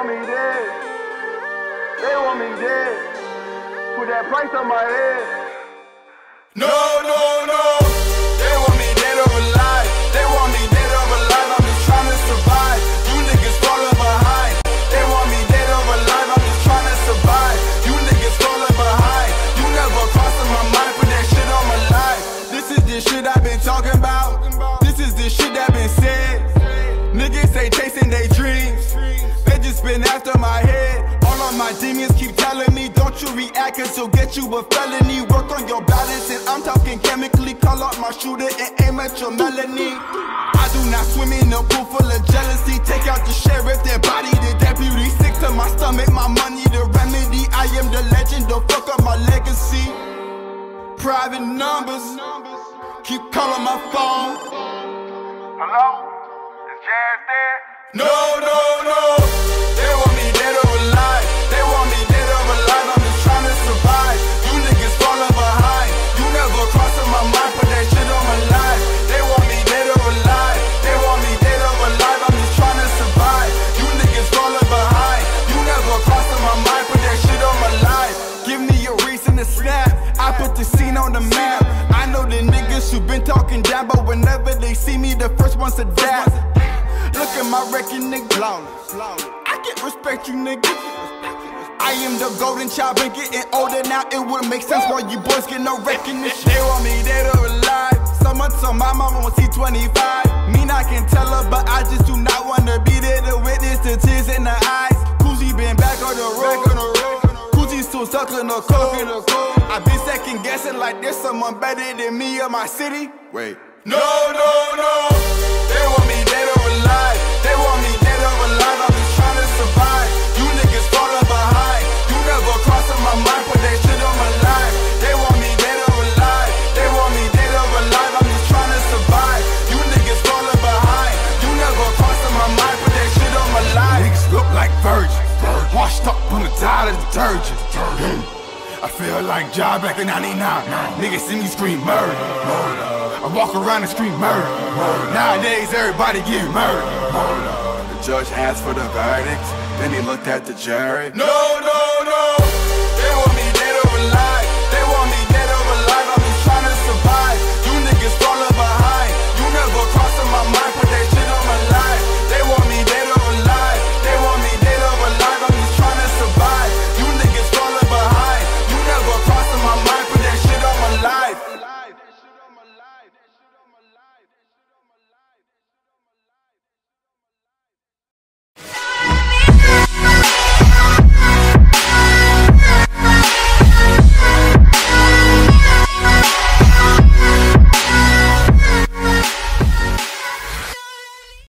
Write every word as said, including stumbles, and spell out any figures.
want me dead. They want me dead. Put that price on my head. No, no, no. They want me dead or alive. They want me dead or alive. I'm just trying to survive. You niggas falling behind. They want me dead or alive. I'm just trying to survive. You niggas falling behind. You never crossing my mind. Put that shit on my life. This is the shit I've been talking about. This is the shit that been said. Niggas say chasing their dreams. They just been after my head. All of my demons keep telling me, don't you react, cause you'll get you a felony. Work on your balance, and I'm talking chemically. Call out my shooter and aim at your melanin. I do not swim in a pool full of jealousy. Take out the sheriff, then body the deputy. Sick to my stomach, my money the remedy. I am the legend, don't fuck up my legacy. Private numbers, keep calling my phone. Hello? Is Jazz there? No, no, no. They want me dead or alive. They want me dead or alive. I'm just trying to survive. You niggas falling behind. You never crossing my mind. Put that shit on my life. They want me dead or alive. They want me dead or alive. I'm just trying to survive. You niggas falling behind. You never crossing my mind. Put that shit on my life. Give me a reason to snap. I put the scene on the map. I know the niggas who been talking down, but whenever they see me, the first ones to dap. Look at my record, nigga. I can't respect you, nigga. I am the golden child, been getting older now. It wouldn't make sense why you boys get no recognition. They want me dead or alive. Someone told my mama on C twenty-five. Mean I can tell her, but I just do not wanna be there to witness the tears in the eyes. Kuzi been back on the road. Kuzi still stuck in the cold. I been second guessing like there's someone better than me in my city. Wait. No, no, no. They want me dead or alive. They want me dead or alive. I'm just trying to survive. You niggas falling behind. You never crossing my mind. Put that shit on my life. They want me dead or alive. They want me dead or alive. I'm just trying to survive. You niggas falling behind. You never crossing my mind. Put that shit on my life. Niggas look like virgins, washed up on the tide of detergent. I feel like Ja back in ninety-nine. Niggas see me scream murder. I walk around and scream murder. Nowadays everybody get murdered. The judge asked for the verdict, then he looked at the jury. No,